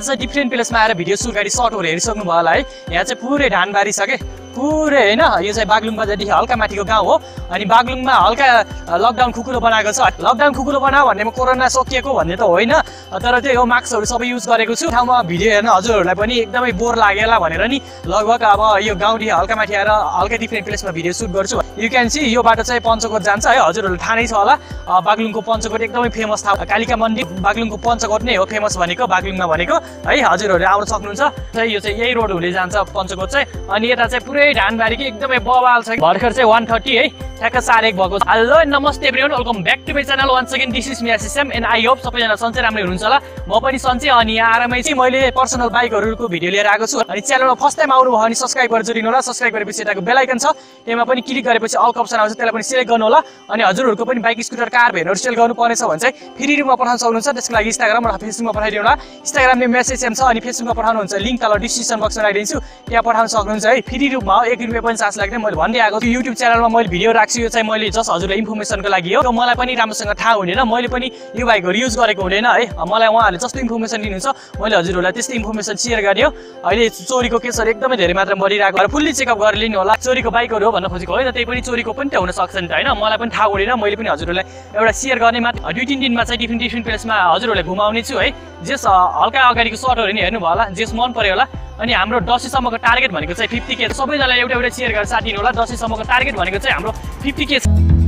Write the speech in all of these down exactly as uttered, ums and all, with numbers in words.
आज चाहिँ डिफ्रेन्ट प्लेसमा आएर भिडियो सुट गरी सर्टहरु हेरिसक्नु भयो होला है। यहाँ चाहिँ पुरै ढानबारी छ के पुरै हैन। यो चाहिँ बागलुङ बजारदेखि हल्का माथिको गाउँ हो अनि बागलुङमा हल्का लकडाउन खुकुलो बनाएको छ। लकडाउन खुकुलो बनाऊ भन्नेमा कोरोना सकिएको भन्ने त होइन, तर त्यही हो मास्कहरु सबै युज गरेको छु। ठाउँमा भिडियो हेर्न हजुरहरुलाई पनि एकदमै बोर लागेला भनेर नि लगभग अब यो गाउँदेखि हल्का माथि आएर हल्का डिफ्रेन्ट प्लेसमा भिडियो सुट गर्छु। यु क्यान सी यो बाटो चाहिँ पञ्चकोट जान्छ है। हजुरहरुलाई थाहा नै छ होला बागलुङको पञ्चकोट एकदमै फेमस ठाउँ। कालिका मन्दिर बागलुङको पञ्चकोट नै हो फेमस भनेको बागलुङमा भनेको है। हजुरहरुले आउन सक्नुहुन्छ। यो चाहिँ यही रोड हुँदै जान्छ पञ्चकोट चाहिँ। अनि यता चाहिँ पुरै ढानबारी के एकदमै बवाल छ। भर्खर चाहिँ one thirty है ठ्याक्क साढे एक भएको। हेलो नमस्ते everyone, welcome back to my channel once again. This is me SSM and I hope सबैजना सन्चै राम्रै हुनुहुन्छ होला। म पनि सन्चै अनि यहाँ आरामै चाहिँ मैले पर्सनल बाइकहरुको भिडियो लिएर आएको छु। अनि च्यानलमा फर्स्ट टाइम आउनु भयो भने सब्स्क्राइब गरेर जोडिनु होला। सब्स्क्राइब गरेपछि यताको बेल आइकन छ त्यसमा पनि क्लिक गरेपछि अल अप्सन आउँछ त्यसलाई पनि सिलेक्ट गर्नु होला। अनि हजुरहरुको पनि बाइक स्कुटर कार भेनहरु सेल गर्नु पर्ने छ भने चाहिँ फ्री रुममा पठाउन सक्नुहुन्छ। त्यसको लागि इन्स्टाग्राम र फेसबुकमा पठाइदिनु होला। इन्स्टाग्रामले मेसेज सेम छ अनि फेसबुकमा पठाउनुहुन्छ लिंक तल डिस्क्रिप्सन बक्समा राखिदिन्छु त्यहाँ पठाउन सक्नुहुन्छ है। फ्री रुममा हो, एक रुपैयाँ पनि चार्ज लाग्दैन। मैले भन्दै आएको छु युट्युब च्यानलमा मैले भिडियो राख्छु। यो चाहिँ मैले जस्ट हजुरलाई इन्फर्मेसनको लागि हो। मलाई पनि राम्रोसँग थाहा हुँदैन, मैले पनि यो बाइकहरु युज गरेको हुँदैन है। मलाई उहाँहरूले जस्तो इन्फर्मेसन दिनुहुन्छ मैले हजुरहरूलाई त्यस्तै इन्फर्मेसन सेयर गर्ने हो। अहिले चोरीको केसहरु एकदमै धेरै मात्रामा बढिरहेको र फुल्ली चेकअप गरेर लिनु होला। चोरीको बाइकहरु हो भन्न खोजेको होइन, त्यही पनि चोरीको पनि त हुन सक्छ नि त हैन। मलाई पनि थाहा हुँदैन, मैले पनि हजुरहरूलाई एउटा सेयर गर्ने मात्र। दुई तीन दिनमा चाहिँ डिफ्रेन्ट डिफ्रेन्ट प्लेसमा हजुरहरूलाई घुमाउने छु है। जेस हल्का अगाडिको सर्टहरु नि हेर्नु भयो होला, जेस मन पर्यो होला। अनि हाम्रो दसैँसम्मको टार्गेट भनेको चाहिँ फिफ्टी के। सबैजनालाई एउटा एउटा सेयर गरेर साथ दिनु होला। दसैँसम्मको टार्गेट भनेको चाहिँ हाम्रो फिफ्टी के।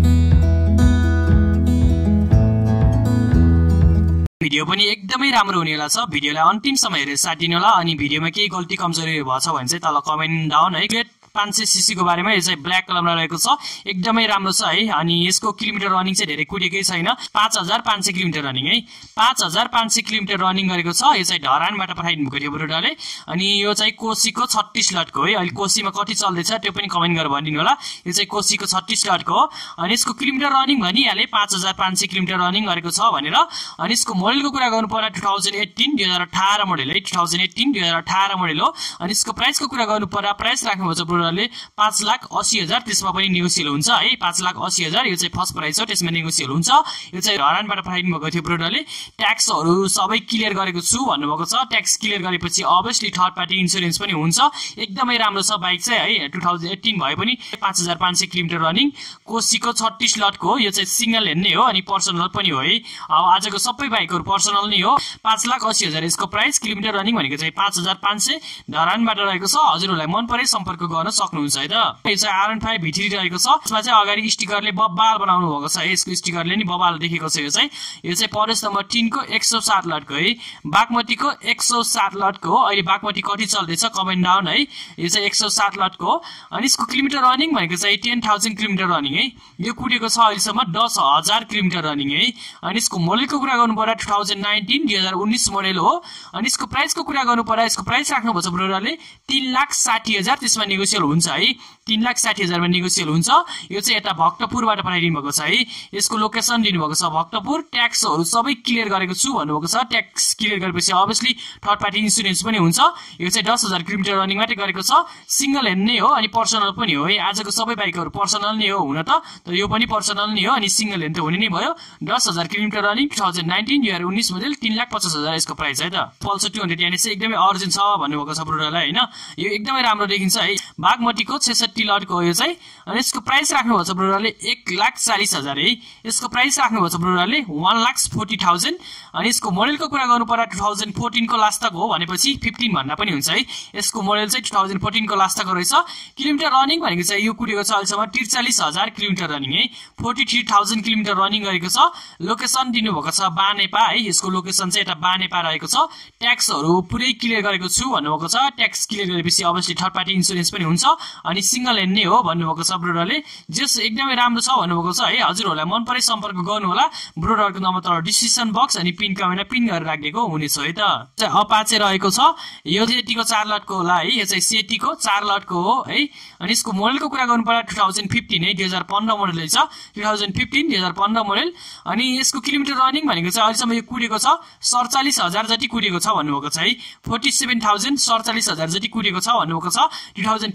भिडियो पनि एकदमै राम्रो हुनेवाला छ। भिडियोलाई अन्तिमसम्म हेरेर साथ दिनु होला। अनि भिडियोमा केही गल्ती कमजोरी भएको छ भने चाहिँ तल कमेन्ट डाउन है। पाँच सय सीसी को बारेमा यो चाहिँ ब्ल्याक कलरमा रहेको छ, एकदमै राम्रो छ है। अनि यसको किलोमिटर रनिङ चाहिँ धेरै कुदेकै छैन। पाँच हजार पाँच सय किलोमिटर रनिङ है। पाँच हजार पाँच सय किलोमिटर रनिङ गरेको छ। यो चाहिँ धरानबाट पठाइदिनु भएको थियो बुढोले। अनि यो चाहिँ कोसीको छत्तीस लटको है। अहिले कोसीमा कति चल्दैछ त्यो पनि कमेन्ट गरेर भनिदिनु होला। यो चाहिँ कोसीको छत्तीस लटको हो। अनि यसको किलोमिटर रनिङ भनिहाले पाँच हजार पाँच सय किलोमिटर रनिङ गरेको छ भनेर। अनि यसको मोडलको कुरा गर्नु पर्दा टु थाउजन्ड एट्टिन दुई हजार अठार मोडल है। टु थाउजन्ड एट्टिन दुई हजार अठार मोडल हो। अनि यसको प्राइसको कुरा गर्नु पर्दा प्राइस राख्नुभएको छ पाँच लाख अस्सी हजार, त्यसमा पनि नेगोसिएबल हुन्छ है। पाँच लाख अस्सी हजार यो चाहिँ फर्स्ट प्राइस हो, त्यसमा नेगोसिएबल हुन्छ। यो चाहिँ धरानबाट पठाइदिनु भएको थियो ब्रोडरले। ट्याक्सहरू सबै क्लियर गरेको छु भन्नुभएको छ। ट्याक्स क्लियर गरेपछि अभियसली थर्ड पार्टी इन्सुरेन्स पनि हुन्छ। एकदमै राम्रो छ बाइक चाहिँ है। टु थाउजन्ड एट्टिन भए पनि पाँच हजार पाँच सय किलोमिटर रनिङ कोसीको छत्तीस लटको हो। यो चाहिँ सिंगल हेर्ने हो अनि पर्सनल पनि हो है। अब आजको सबै बाइकहरू पर्सनल नै हो। पाँच लाख अस्सी हजार यसको प्राइस। किलोमिटर रनिङ भनेको चाहिँ पाँच हजार पाँच सय धरानबाट रहेको छ। हजुरहरूलाई मन परे सम्पर्क गर्न सक्नुहुन्छ है त। यो चाहिँ आर एन फाइभ भित्री रहेको छ। यसमा चाहिँ अगाडि स्टिकरले बब्बाल बनाउनु भएको छ। यसको स्टिकरले नि बब्बाल देखेको छ। यो चाहिँ यो चाहिँ परेश नम्बर तीन को एक सौ सात लटको है। बागमतीको एक सौ सात लटको हो। अहिले बागमती कति चल्दैछ कमेन्ट डाउन है। यो चाहिँ एक सौ सात लटको हो। अनि यसको किलोमिटर रनिङ भनेको चाहिँ टेन थाउजन्ड किलोमिटर रनिङ है। यो कुदेको छ अहिलेसम्म दस हजार किलोमिटर रनिङ है। अनि यसको मोडलको कुरा गर्नु पर्दा टु थाउजन्ड नाइन्टिन दुई हजार उन्नाइस मोडल हो। अनि यसको प्राइसको कुरा गर्नु पर्दा यसको प्राइस राख्नुभएको छ ब्रोडरले तीन लाख साठी हजार, त्यसमा नेगोसिएबल हुन्छ है। तीन लाख साठी हजारमा नेगोसिएबल हुन्छ। यो चाहिँ यता भक्तपुरबाट पठाइदिनु भएको छ है। यसको लोकेसन दिनुभएको छ भक्तपुर। ट्याक्सहरू सबै क्लियर गरेको छु भन्नुभएको छ। ट्याक्स क्लियर गरेपछि अभियसली थर्ड पार्टी इन्सुरेन्स पनि हुन्छ। यो चाहिँ दस हजार किलोमिटर रनिङ मात्रै गरेको छ। सिंगल हेर्न नै हो अनि पर्सनल पनि हो है। आजको सबै बाइकहरू पर्सनल नै हो हुन त, तर यो पनि पर्सनल नै हो अनि सिंगल हेर्न त हुने नै भयो। दस हजार kilometre running two thousand nineteen दुई हजार उन्नाइस मोडल तीन लाख पचास हजार यसको प्राइस है त। पल्सर टू हन्ड्रेड यानी चाहिँ एकदमै अर्जेन्ट छ भन्नुभएको छ ब्रोडरलाई होइन। यो एकदमै राम्रो देखिन्छ है। बागमतीको छैसठी लटको हो यो चाहिँ। अनि यसको प्राइस राख्नुभएको छ ब्रोडरले एक लाख चालिस हजार है। यसको प्राइस राख्नुभएको छ ब्रोडरले वान लाख फोर्टी थाउजन्ड। अनि यसको मोडलको कुरा गर्नु पर्दा टु थाउजन्ड फोर्टिनको लास्ट तक हो भनेपछि फिफ्टिन भन्दा पनि हुन्छ है। यसको मोडल चाहिँ टु थाउजन्ड फोर्टिनको लास्ट तक रहेछ। किलोमिटर रनिङ भनेको चाहिँ यो कुदेको छ अहिलेसम्म त्रिचालिस हजार किलोमिटर रनिङ है। Forty three thousand kilometre running गरेको छ। लोकेसन दिनुभएको छ बानेपा है। यसको लोकेसन चाहिँ यता बानेपा रहेको छ। ट्याक्सहरू पुरै क्लियर गरेको छु भन्नुभएको छ। ट्याक्स क्लियर गरेपछि अभियसली थर्ड पार्टी इन्सुरेन्स पनि हुन्छ अनि सिंगल हेर्ने हो भन्नुभएको छ ब्रोडरले। जस एकदमै राम्रो छ भन्नुभएको छ है। हजुरहरूलाई मन परे सम्पर्क गर्नु होला। ब्रोडरको नम्बर तल डिस्क्रिप्सन बक्स अनि पिन कमेन्टमा पिन गरेर राखिदिएको हुनेछ है त। अपाचे रहेको छ। यो सेटीको चार लटको होला है। यो चाहिँ सेटीको चार लटको हो है। अनि यसको मोडलको कुरा गर्नु पर्दा टु थाउजन्ड फिफ्टिन है। दुई हजार पन्ध्र मोडल छ। टु थाउजन्ड फिफ्टिन दुई हजार पन्ध्र मोडल। अनि यसको किलोमिटर रनिङ भनेको चाहिँ अहिलेसम्म यो कुदेको छ सडचालिस हजार जति कुदेको छ भन्नुभएको छ है। फोर्टी सेभेन थाउजन्ड सडचालिस हजार जति कुदेको छ भन्नुभएको छ। टु थाउजन्ड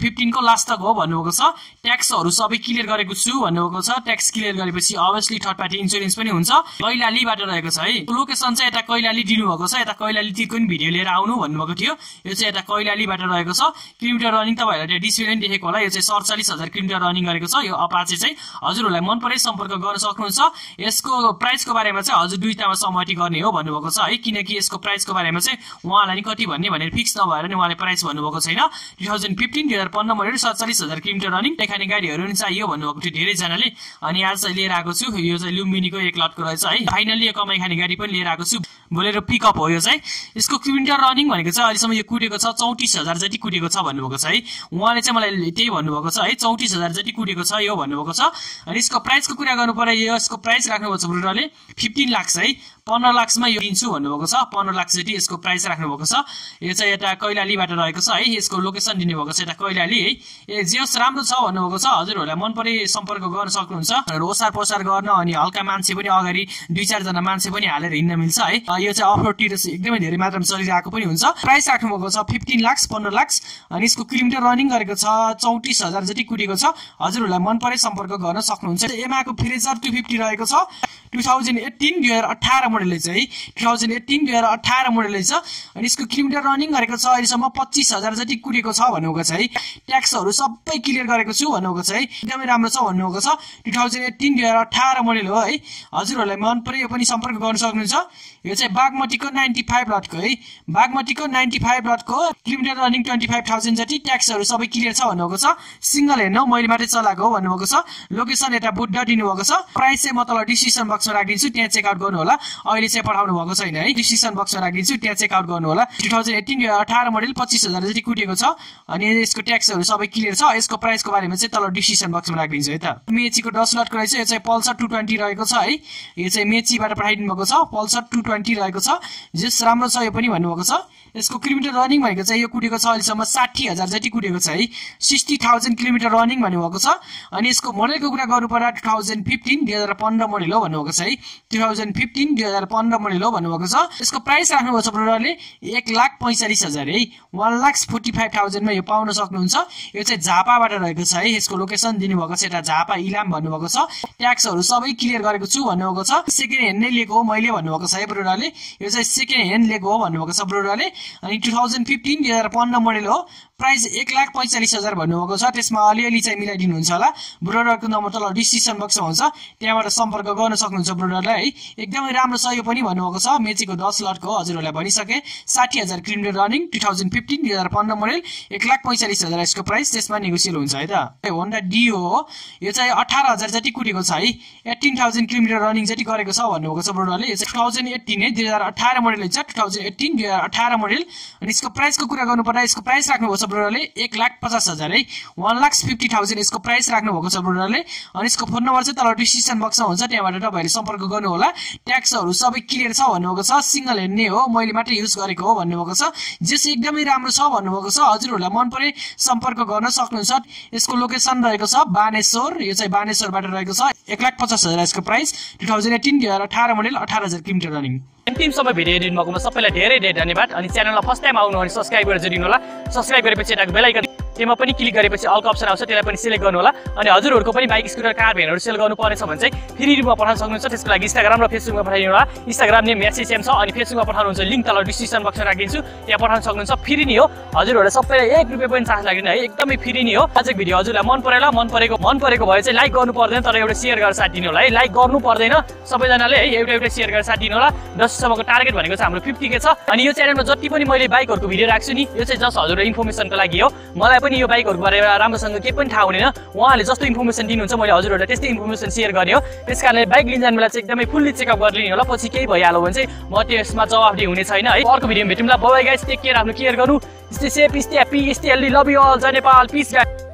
फिफ्टिन को लास्ट तक हो भन्नुभएको छ। ट्याक्सहरू सबै क्लियर गरेको छु भन्नुभएको छ। ट्याक्स क्लियर गरेपछि अभियसली थर्ड पार्टी इन्स्योरेन्स पनि हुन्छ। कैलालीबाट रहेको छ है। लोकेसन चाहिँ यता कैलाली दिनुभएको छ। यता कैलालीतिरको पनि भिडियो लिएर आउनु भन्नुभएको थियो। यो चाहिँ यता कैलालीबाट रहेको छ। किलोमिटर रनिङ तपाईँहरूलाई त्यहाँ डिस्प्लेले पनि देखेको होला। यो चाहिँ सडचालिस हजार किलोमिटर रनिङ गरेको छ। यो अपाचे चाहिँ हजुरहरूलाई मन परे सम्पर्क गर्न सक्नुहुन्छ। यसको प्राइसको बारेमा चाहिँ हजुर दुईटामा सहमति गर्ने हो भन्नुभएको छ है। किनकि यसको प्राइसको बारेमा चाहिँ उहाँलाई नि कति भन्ने भनेर फिक्स नभएर नि उहाँले प्राइस भन्नुभएको छैन। टु थाउजन्ड फिफ्टिन दुई हजार पन्ध्र मोडल सडचालिस हजार किलोमिटर रनिङ देखाउने गाडीहरू पनि चाहियो भन्नुभएको थियो धेरैजनाले। अनि आज चाहिँ लिएर आएको छु। यो चाहिँ लुम्बिनीको एक लटको रहेछ है। फाइनली यो कमाइ खाने गाडी पनि लिएर आएको छु। बोलेरो पिकअप हो यो चाहिँ। यसको किलोमिटर रनिङ भनेको चाहिँ अहिलेसम्म यो कुटेको छ चौतिस हजार जति कुटेको छ भन्नुभएको छ है। उहाँले चाहिँ मलाई त्यही भन्नुभएको छ है, चौतिस हजार जति कुटेको छ यो भन्नुभएको छ। अनि यसको प्राइसको कुरा गर्नु पर्दा यसको प्राइस राख्नुभएको छ ब्रोडरले फिफ्टिन लाख है। पन्ध्र लाखमा यो दिन्छु भन्नुभएको छ। पन्ध्र लाख जति यसको प्राइस राख्नुभएको छ। यो चाहिँ यता कैलालीबाट रहेको छ है। यसको लोकेसन दिनुभएको छ यता कैलाली है। ए जे होस् राम्रो छ भन्नुभएको छ। हजुरहरूलाई मन परे सम्पर्क गर्न सक्नुहुन्छ। ओसार पोसार गर्न अनि हल्का मान्छे पनि अगाडि दुई चारजना मान्छे पनि हालेर हिँड्न मिल्छ है। यो चाहिँ अफ रोड तिर एकदमै धेरै मात्रामा चलिरहेको पनि हुन्छ। प्राइस राख्नुभएको छ फिफ्टिन लाख पन्ध्र लाख। अनि यसको किलोमिटर रनिङ गरेको छ चौतिस हजार जति कुटेको छ। हजुरहरूलाई मन परे सम्पर्क गर्न सक्नुहुन्छ। एमाको फ्रेजर टू फिफ्टी रहेको छ। टु थाउजन्ड एट्टिन दुई हजार अठार मोडल चाहिँ टु थाउजन्ड एट्टिन दुई हजार अठार मोडल छ। अनि यसको किलोमिटर रनिङ गरेको छ अहिलेसम्म पच्चिस हजार जति कुटेको छ भन्नुभएको छ है। ट्याक्सहरू सबै क्लियर गरेको छु भन्नुभएको छ है। एकदमै राम्रो छ भन्नुभएको छ। टु थाउजन्ड एट्टिन दुई हजार अठार मोडल हो है। हजुरहरूलाई मन पऱ्यो यो पनि सम्पर्क गर्न सक्नुहुन्छ। यो चाहिँ बागमतीको नाइन्टी फाइभ लटको है। बागमतीको नाइन्टी फाइभ लटको kilometre running twenty five thousand जति ट्याक्सहरू सबै क्लियर छ भन्नुभएको छ। सिङ्गल हेर्न मैले मात्रै चलाएको हो भन्नुभएको छ। लोकेसन यता बुद्ध दिनुभएको छ। प्राइस चाहिँ म तल डिस्क्रिप्सन बक्समा राखिदिन्छु त्यहाँ चेकआउट गर्नु होला। अहिले चाहिँ पठाउनु भएको छैन है। डिस्क्रिप्सन बक्समा राखिदिन्छु त्यहाँ चेकआउट गर्नु होला। टु थाउजन्ड एट्टिन अठार मोडल पच्चिस हजार जति कुटेको छ। अनि यसको ट्याक्सहरू सबै क्लियर छ। यसको प्राइसको बारेमा चाहिँ तल डिस्क्रिप्सन बक्समा राखिदिन्छु है त। मेचीको दस लटको रहेछ। यो चाहिँ पल्सर टू ट्वेन्टी रहेको छ है। यो चाहिँ मेचीबाट पठाइदिनु भएको छ। पल्सर टू ट्वेन्टी रहेको छ। जस राम्रो छ यो पनि भन्नुभएको छ। यसको किलोमिटर रनिङ भनेको चाहिँ यो कुटेको छ अहिलेसम्म साठी हजार जति कुटेको छ है। सिक्सटी थाउजन्ड किलोमिटर रनिङ भन्नुभएको छ। अनि यसको मोडलको कुरा गर्नु पर्दा टु थाउजन्ड फिफ्टिन दुई हजार पन्ध्र मोडल हो भन्नुभएको छ है। टु थाउजन्ड फिफ्टिन दुई हजार पन्ध्र मोडल हो भन्नुभएको छ। यसको प्राइस राख्नुभएको छ ब्रोडरले एक लाख पैँचालिस हजार है। वान लाख फोर्टी फाइभ थाउजन्डमा यो पाउन सक्नुहुन्छ। यो चाहिँ झापाबाट रहेको छ है। यसको लोकेसन दिनुभएको छ यता झापा इलाम भन्नुभएको छ। ट्याक्सहरू सबै क्लियर गरेको छु भन्नुभएको छ। सेकेन्ड ह्यान्ड नै लिएको हो मैले भन्नुभएको छ है ब्रोडरले। यो चाहिँ सेकेन्ड ह्यान्ड लिएको हो भन्नुभएको छ ब्रोडरले। अनि टु थाउजन्ड फिफ्टिन दुई हजार पन्ध्र मोडल हो। प्राइस एक लाख पैँचालिस हजार भन्नुभएको छ। त्यसमा अलिअलि चाहिँ मिलाइदिनुहुन्छ होला। ब्रोडरको नम्बर तल डिस्क्रिप्सन बक्समा हुन्छ त्यहाँबाट सम्पर्क गर्न सक्नुहुन्छ ब्रोडरलाई है। एकदमै राम्रो छ यो पनि भन्नुभएको छ। मेचीको दस लटको हो हजुरहरूलाई भनिसके। साठी हजार kilometre running two thousand fifteen दुई हजार पन्ध्र मोडल एक लाख पैँचालिस हजार यसको प्राइस। त्यसमा नेगोसियल हुन्छ है त। होन्डा डिओ हो। यो चाहिँ अठार हजार जति कुटेको छ है। एट्टिन थाउजन्ड किलोमिटर रनिङ जति गरेको छ भन्नुभएको छ ब्रोडरले। यो चाहिँ टु थाउजन्ड एट्टिन है दुई हजार अठार मोडल छ। टु थाउजन्ड एट्टिन दुई हजार अठार मोडल। अनि यसको प्राइसको कुरा गर्नु पर्दा यसको प्राइस राख्नुभएको छ ब्रोडरले एक लाख पचास हजार है। वान लाख फिफ्टी थाउजन्ड यसको प्राइस राख्नुभएको छ ब्रोडरले। अनि यसको फोन नम्बर चाहिँ तल डिस्क्रिप्सन बक्समा हुन्छ त्यहाँबाट तपाईँहरूले सम्पर्क गर्नु होला। ट्याक्सहरू सबै क्लियर छ भन्नुभएको छ। सिङ्गल ह्यान्ड नै हो मैले मात्रै युज गरेको हो भन्नुभएको छ। जस एकदमै राम्रो छ भन्नुभएको छ। हजुरहरूलाई मन परे सम्पर्क गर्न सक्नुहुन्छ। यसको लोकेसन रहेको छ बानेश्वर। यो चाहिँ बानेश्वरबाट रहेको छ। एक लाख पचास हजार यसको प्राइस। टु थाउजन्ड एट्टिन दुई हजार अठार मोडल अठार हजार किलोमिटर रनिङ। अन्तिमसम्म भिडियो हेरिदिनु भएकोमा सबैलाई धेरै धेरै धन्यवाद। अनि च्यानललाई फर्स्ट टाइम आउनु भने सब्सक्राइब गरेर जोडिनु होला। सब्सक्राइब गरेपछि यताको बेल आइकन त्यसमा पनि क्लिक गरेपछि अलको अप्सन आउँछ त्यसलाई पनि सिलेक्ट गर्नु होला। अनि हजुरहरूको पनि बाइक स्कुटर कार भ्यानहरू सेल गर्नु पर्नेछ भने चाहिँ फ्री रूपमा पठाउन सक्नुहुन्छ। त्यसको लागि इन्स्टाग्राम र फेसबुकमा पठाइदिनु होला। इन्स्टाग्राम नेम एसएसएम छ अनि फेसबुकमा पठाउनुहुन्छ लिङ्क तल डिस्क्रिप्सन बक्समा राखिदिन्छु त्यहाँ पठाउन सक्नुहुन्छ। फ्री नै हो। हजुरहरूलाई सबैलाई एक रुपियाँ पनि चार्ज लाग्दैन है। एकदमै फ्री नै हो। आजको भिडियो हजुरलाई मन परेला मन परेको मन परेको भए चाहिँ लाइक गर्नु पर्दैन तर एउटा सेयर गरेर साथ दिनु होला है। लाइक गर्नु पर्दैन सबैजनाले है। एउटा एउटा सेयर गरेर साथ दिनु होला। दससम्मको टार्गेट भनेको चाहिँ हाम्रो फिफ्टी के छ। अनि यो च्यानलमा जति पनि मैले बाइकहरूको भिडियो राख्छु नि यो चाहिँ जस्ट हजुरको इन्फर्मेसनको लागि हो। मलाई पनि यो बाइकहरूको बारेमा राम्रोसँग केही पनि थाहा हुँदैन। उहाँले जस्तो इन्फर्मेसन दिनुहुन्छ मैले हजुरहरूलाई त्यस्तै इन्फर्मेसन सेयर गर्ने हो। त्यस कारणले बाइक लिन जानु बेला चाहिँ एकदमै फुल्ली चेकअप गरिदिनु होला। पछि केही भइहाल्यो भने चाहिँ म त्यसमा जवाफदेही हुने छैन है। अर्को भिडियोमा भेटौँला। Bye guys take care. आफ्नो केयर गर्नु। Stay safe stay happy stay healthy. Love you all. जय नेपाल। Peace guys.